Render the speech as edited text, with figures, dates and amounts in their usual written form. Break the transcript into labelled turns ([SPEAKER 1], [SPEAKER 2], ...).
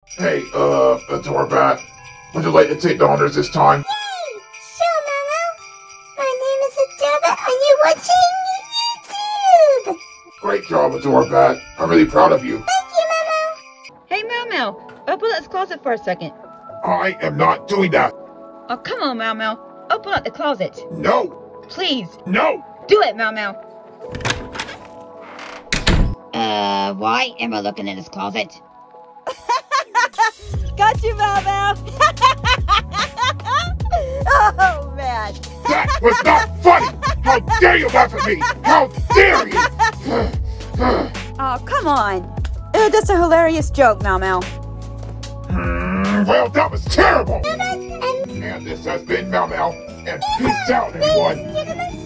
[SPEAKER 1] Hey, Adorbat, would you like to take the honors this time?
[SPEAKER 2] Yay! Sure, Mama. My name is Adorbat. Are you watching YouTube?
[SPEAKER 1] Great job, Adorbat. I'm really proud of you.
[SPEAKER 2] Thank you, Mama.
[SPEAKER 3] Hey, Mao Mao, open up this closet for a second.
[SPEAKER 1] I am not doing that.
[SPEAKER 3] Oh, come on, Mao Mao. Open up the closet.
[SPEAKER 1] No.
[SPEAKER 3] Please.
[SPEAKER 1] No.
[SPEAKER 3] Do it, Mao Mao. Why am I looking in this closet?
[SPEAKER 4] Got you, Mao Mao. Oh, man.
[SPEAKER 1] That was not funny. How dare you laugh at me? How dare you?
[SPEAKER 4] Oh, come on. That's a hilarious joke, Mao Mao.
[SPEAKER 1] Well, that was terrible. And this has been Mao Mao. And peace out, everyone.